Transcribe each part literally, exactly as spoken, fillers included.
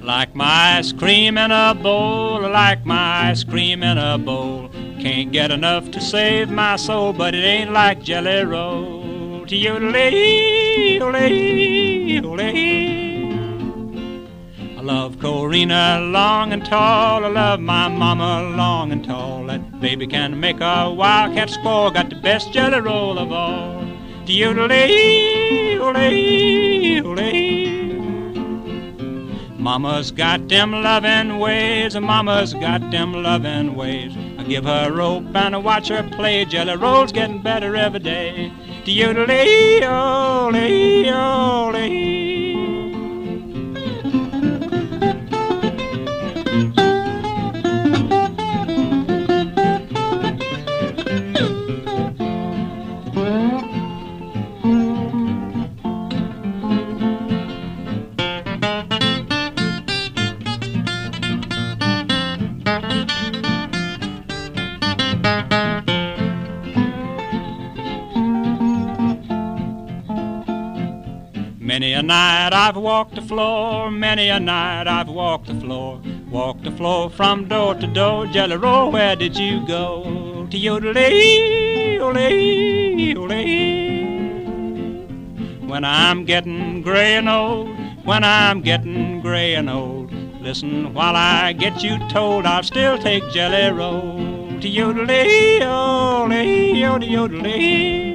Like my ice cream in a bowl, like my ice cream in a bowl. Can't get enough to save my soul, but it ain't like Jelly Roll. T-yodelee, olee, olee. I love Corina long and tall, I love my mama long and tall. That baby can make a wildcat squall, got the best Jelly Roll of all. T-yodelee, olee, olee. Mama's got them loving ways, Mama's got them loving ways. I give her a rope and I watch her play. Jelly Roll's getting better every day. T-yodelee, olee, olee. Many a night I've walked the floor, many a night I've walked the floor, walked the floor from door to door. Jelly Roll, where did you go? T-yodelee, olee, olee. When I'm getting gray and old, when I'm getting gray and old, listen while I get you told, I'll still take Jelly Roll. T-yodelee, olee, olee, olee.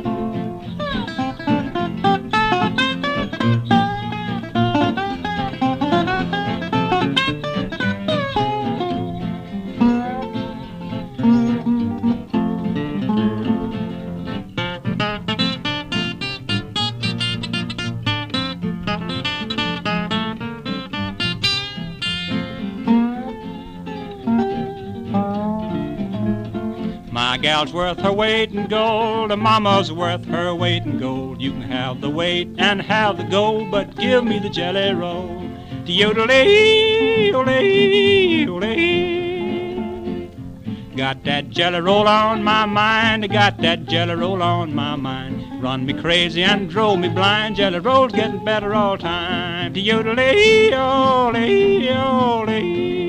My gal's worth her weight in gold, and Mama's worth her weight in gold. You can have the weight and have the gold, but give me the Jelly Roll. T-yodelee, olee, olee. Got that Jelly Roll on my mind, got that Jelly Roll on my mind. Run me crazy and drove me blind, Jelly Roll's getting better all time. T-yodelee, olee, olee.